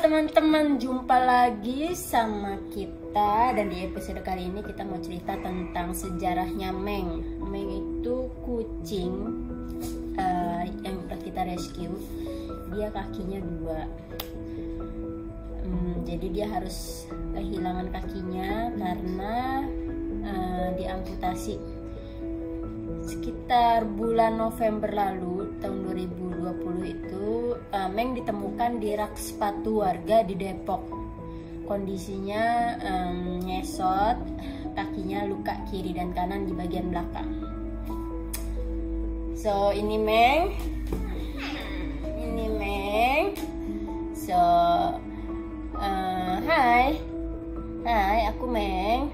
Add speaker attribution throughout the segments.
Speaker 1: teman-teman, jumpa lagi sama kita. Dan di episode kali ini kita mau cerita tentang sejarahnya Meng. Meng itu kucing yang udah kita rescue. Dia kakinya 2, jadi dia harus kehilangan kakinya karena diamputasi. Sekitar bulan November lalu tahun 2020 itu Meng ditemukan di rak sepatu warga di Depok. Kondisinya nyesot, kakinya luka kiri dan kanan di bagian belakang. So ini Meng. So hai aku Meng.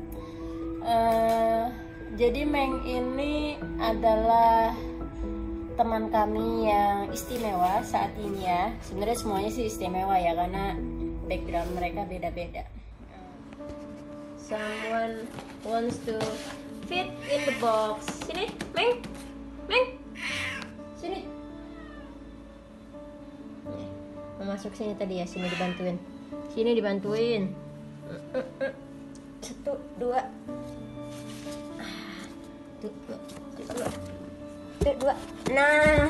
Speaker 1: Jadi Meng ini adalah teman kami yang istimewa saat ini ya. Sebenarnya semuanya sih istimewa ya, karena background mereka beda-beda. Someone wants to fit in the box. Sini, Meng. Sini. Mau masuk sini tadi ya, sini dibantuin. Satu, dua. Nah.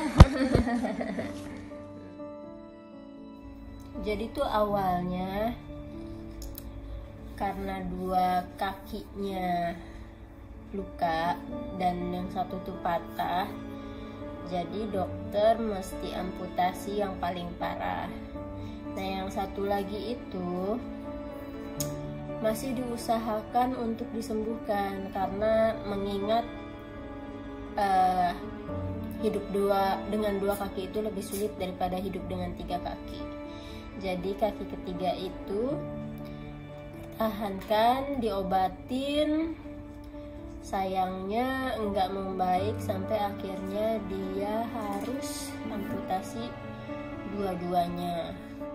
Speaker 1: Jadi tuh awalnya karena 2 kakinya luka dan yang satu tuh patah, jadi dokter mesti amputasi yang paling parah. Nah yang satu lagi itu masih diusahakan untuk disembuhkan karena mengingat hidup dengan 2 kaki itu lebih sulit daripada hidup dengan 3 kaki. Jadi kaki ketiga itu tahankan, diobatin, sayangnya enggak membaik sampai akhirnya dia harus amputasi dua-duanya.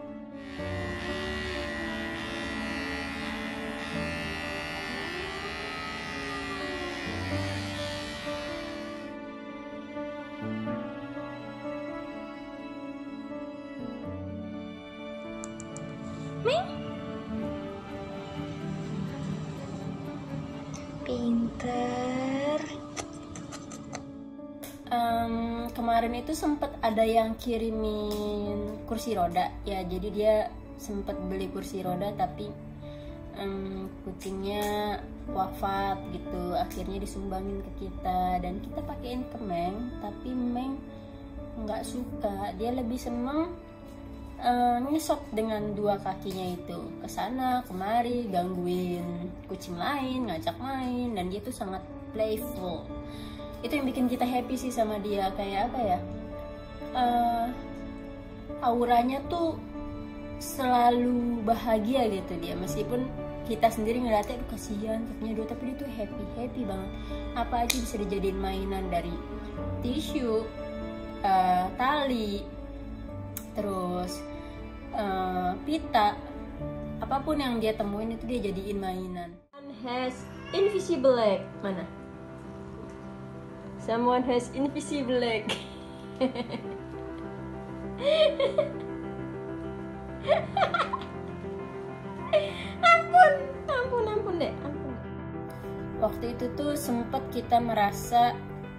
Speaker 1: Pinter. Kemarin itu sempat ada yang kirimin kursi roda ya, jadi dia sempat beli kursi roda tapi kucingnya wafat gitu, akhirnya disumbangin ke kita dan kita pakein ke Meng, tapi Meng nggak suka. Dia lebih seneng ngesot dengan 2 kakinya itu, kesana kemari gangguin kucing lain, ngajak main, dan dia tuh sangat playful. Itu yang bikin kita happy sih sama dia. Kayak apa ya, auranya tuh selalu bahagia gitu dia, meskipun kita sendiri ngeliatnya kasihan kakinya 2, tapi dia tuh happy banget. Apa aja bisa dijadiin mainan, dari tisu, tali, terus pita, apapun yang dia temuin itu dia jadiin mainan. Has invisible leg. Mana? Someone has invisible leg. ampun deh. Waktu itu tuh sempet kita merasa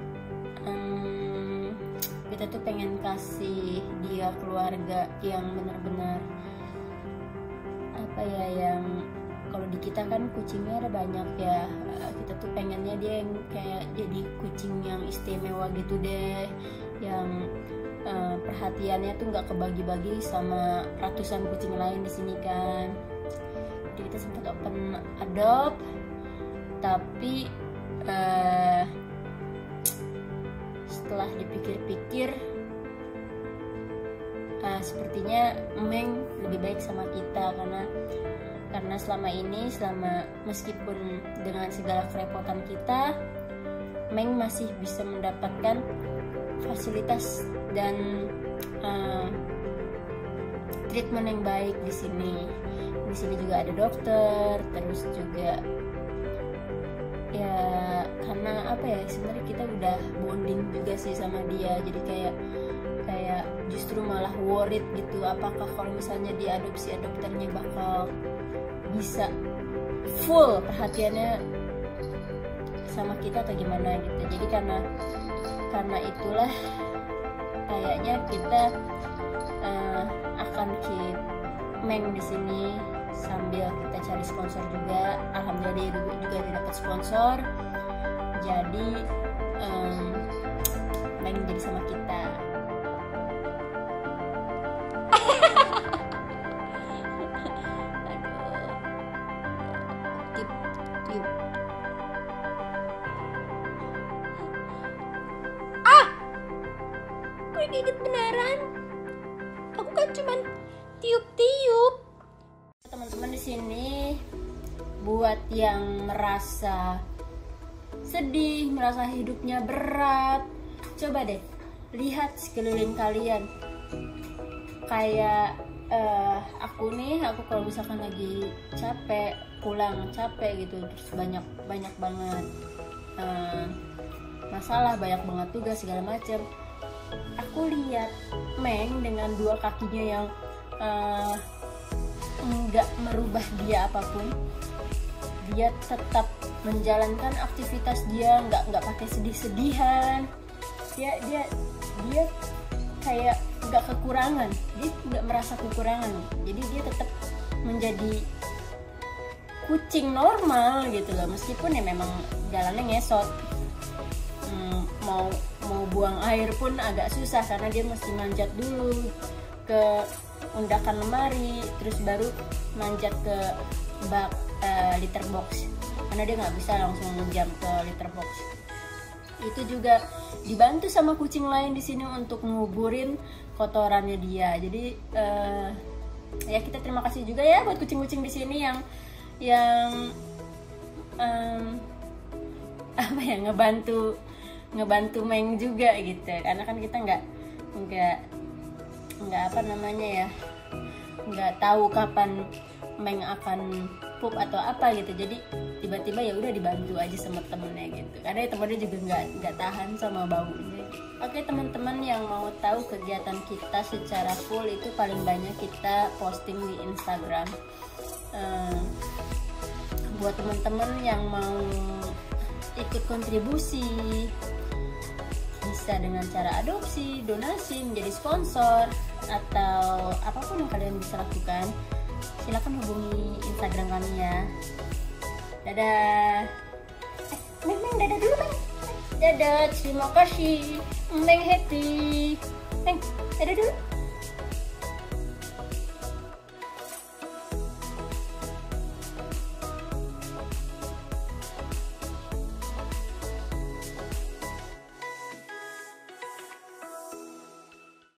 Speaker 1: kita tuh pengen kasih dia keluarga yang benar-benar apa ya, yang kalau di kita kan kucingnya ada banyak ya, kita tuh pengennya dia yang kayak jadi kucing yang istimewa gitu deh, yang perhatiannya tuh nggak kebagi-bagi sama ratusan kucing lain di sini kan. Jadi kita sempat open adopt, tapi setelah dipikir-pikir sepertinya Meng lebih baik sama kita, karena selama ini, meskipun dengan segala kerepotan kita, Meng masih bisa mendapatkan fasilitas dan treatment yang baik di sini. Di sini juga ada dokter, terus juga ya karena apa ya, sebenarnya kita udah bonding juga sih sama dia, jadi kayak justru malah worried gitu, apakah kalau misalnya diadopsi, adopternya bakal bisa full perhatiannya sama kita atau gimana gitu. Jadi karena itulah kayaknya kita akan keep Meng di sini sambil kita cari sponsor juga. Alhamdulillah dia juga dapat sponsor, jadi Meng jadi sama kita. Aduh, gue gigit beneran. Aku kan cuman tiup-tiup. Teman-teman di sini buat yang merasa sedih, merasa hidupnya berat, coba deh lihat sekeliling kalian. Kayak aku kalau misalkan lagi capek, pulang capek gitu, terus banyak banget masalah, banyak banget tugas segala macam. Aku lihat Meng dengan dua kakinya yang nggak merubah dia apapun. Dia tetap menjalankan aktivitas dia, nggak pakai sedih-sedihan. Dia kayak nggak kekurangan, dia nggak merasa kekurangan. Jadi dia tetap menjadi kucing normal gitu loh, meskipun ya memang jalannya ngesot. Mau buang air pun agak susah karena dia mesti manjat dulu ke undakan lemari, terus baru manjat ke bak litter box, karena dia nggak bisa langsung menjam ke litter box. Itu juga dibantu sama kucing lain di sini untuk nguburin kotorannya dia. Jadi ya kita terima kasih juga ya buat kucing-kucing di sini yang apa ya, ngebantu Meng juga gitu, karena kan kita nggak apa namanya ya, nggak tahu kapan Meng akan pup atau apa gitu. Jadi tiba-tiba ya udah dibantu aja sama temennya gitu, karena temennya juga nggak tahan sama baunya. Oke teman-teman, yang mau tahu kegiatan kita secara full itu paling banyak kita posting di Instagram. Buat teman-teman yang mau ikut kontribusi, bisa dengan cara adopsi, donasi, menjadi sponsor, atau apapun yang kalian bisa lakukan, silakan hubungi Instagram kami ya. Dadah. Meng, dadah dulu Meng. Dadah, terima kasih. Meng happy. Meng, dadah dulu.